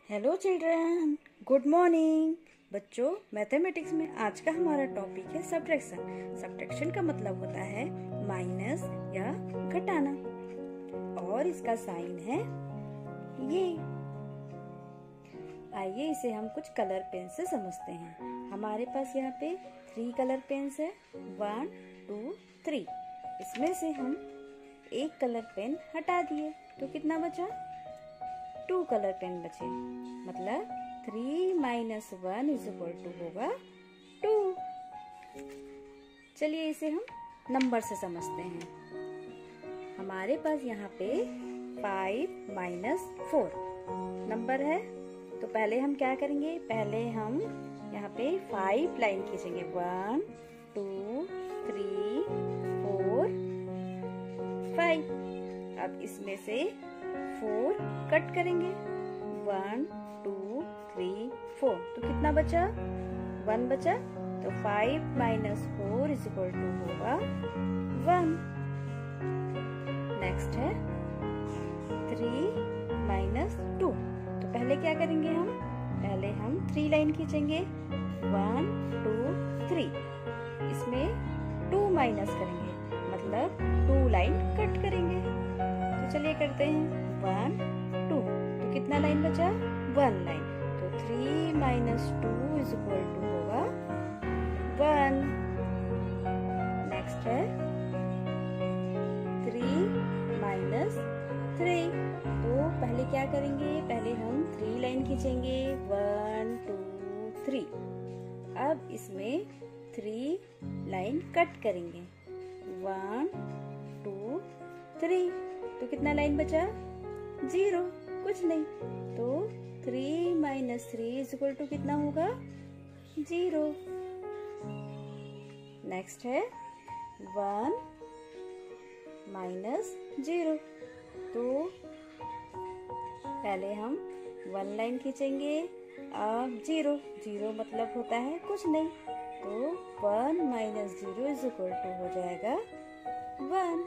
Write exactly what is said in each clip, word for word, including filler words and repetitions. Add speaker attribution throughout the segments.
Speaker 1: Hello children, good morning. बच्चों, mathematics में आज का हमारा टॉपिक है सब्ट्रैक्शन। सब्ट्रैक्शन का मतलब होता है माइनस या घटाना, और इसका साइन है ये। आइए इसे हम कुछ कलर पेन से समझते हैं। हमारे पास यहाँ पे थ्री कलर पेन्स है, वन टू थ्री। इसमें से हम एक कलर पेन हटा दिए तो कितना बचा? टू कलर पेन बचे। मतलब three minus one is equal to होगा टू। चलिए इसे हम नंबर से समझते हैं। हमारे पास यहाँ पे फाइव माइनस फोर नंबर है, तो पहले हम क्या करेंगे? पहले हम यहाँ पे फाइव लाइन खींचेंगे, one two three four five. अब इसमें से फोर कट करेंगे, वन टू थ्री फोर, तो कितना बचा? वन बचा। तो five minus four is equal to होगा वन। नेक्स्ट है थ्री माइनस टू। तो पहले क्या करेंगे हम? पहले हम थ्री लाइन खींचेंगे, वन टू थ्री। इसमें टू माइनस करेंगे, मतलब टू लाइन कट करेंगे। तो चलिए करते हैं, वन टू, तो कितना लाइन बचा? One line. तो three minus two is equal to होगा वन। नेक्स्ट है थ्री माइनस थ्री। तो पहले क्या करेंगे? पहले हम थ्री लाइन खींचेंगे, वन टू थ्री। अब इसमें थ्री लाइन कट करेंगे, वन टू थ्री, तो कितना लाइन बचा? जीरो, कुछ नहीं। तो three minus three is equal to कितना होगा? जीरो। नेक्स्ट है वन माइनस जीरो। तो पहले हम वन लाइन खींचेंगे, अब जीरो। जीरो मतलब होता है कुछ नहीं, तो one minus zero is equal to हो जाएगा वन।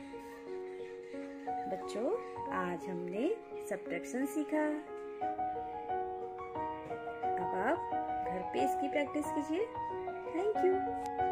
Speaker 1: बच्चों, आज हमने सब्ट्रैक्शन सीखा। अब आप घर पे इसकी प्रैक्टिस कीजिए। Thank you.